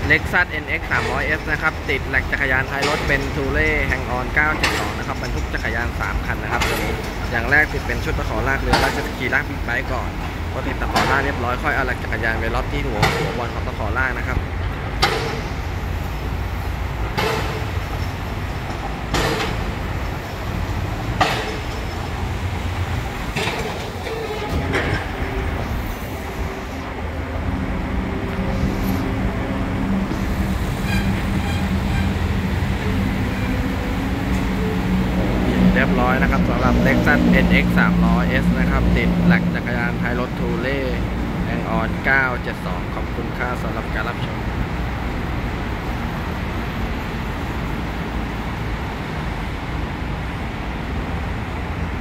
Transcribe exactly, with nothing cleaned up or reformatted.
Lexus เอ็น เอ็กซ์ สามร้อยเอส นะครับติดแหลกจักรยานท้ายรถเป็นทูเล่แฮงออนเก้าเจ็ดสองนะครับบรรทุกจักรยานสามคันนะครับตัวนี้อย่างแรกติดเป็นชุดตะขอลากเรือแล้วจะขี่ลากบิ๊กไบค์ก่อนพอติดตะขอลากเรียบร้อยค่อยเอาแหลกจักรยานไปล็อตที่หัวหัวบอลของตะขอลากนะครับเรียบร้อยนะครับสำหรับ Lexus เอ็น เอ็กซ์ สามร้อยเอส นะครับติดแหลกจักรยานท้ายรถทูเล่แฮงออนเก้าเจ็ดสองขอบคุณค่าสำหรับการรับชม